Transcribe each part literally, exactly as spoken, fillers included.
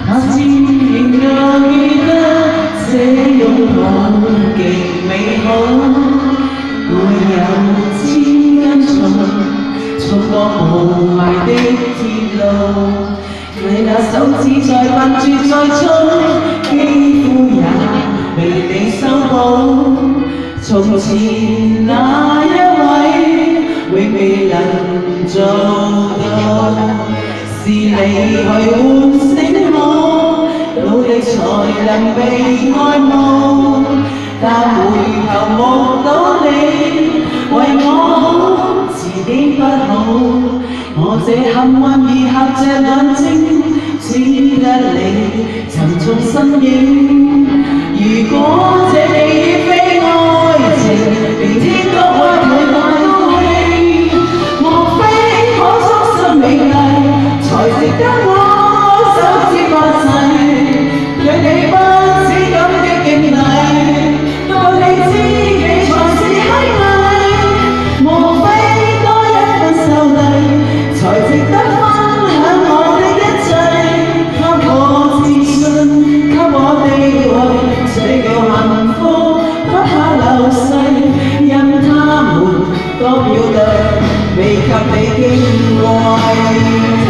那自然又記得這擁抱極美好，會有千斤重衝過霧霾的鐵路。你那手指在笨拙在衝，肌膚也被你修補。從前那一位永未能做到，是你去喚醒我，努力才能被愛慕。但回頭目睹你為我好，自己不好。我這幸運而合着眼睛，只得你沉重身影。如果這記憶非愛情，連天都會陪伴高興。莫非可終身美麗，才值得我手指發誓，讓你不知感激敬禮，到你知己才是虛偽。莫非多一份秀麗，才值得分享我的一切，給我自信，給我地位，這叫幸福不怕流逝，因他們多漂亮，未及你矜貴。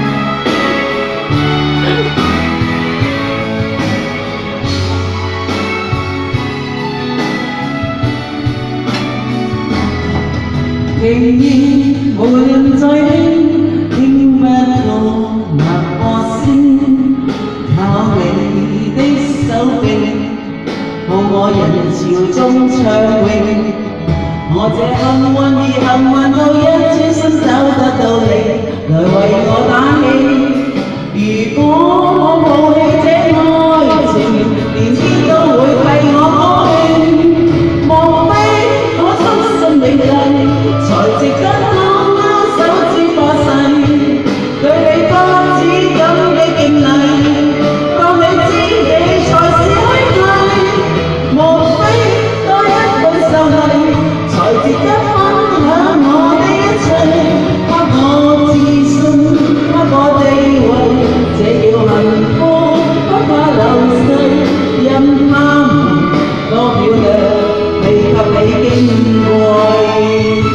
仍然無論再輕，聽不到脈搏聲，靠你的手臂，抱我人潮中暢泳。我這幸運而幸運到一轉身找得到你，來為我打氣。如果我放棄這愛情，連天都會替我高興。莫非我終身美麗，才值得我手指發誓，對你不止感激敬禮，當你知己才是虛偽。莫非多一份秀麗，才值得分享我的一切，給我自信，給我地位，這叫幸福不怕流逝，因他們多漂亮，未及你矜貴。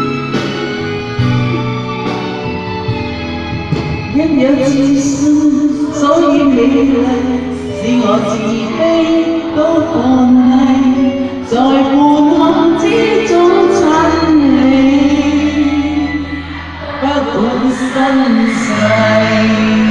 因有自信，所以美麗，使我自卑都看低，在半空之中親你，不管生死。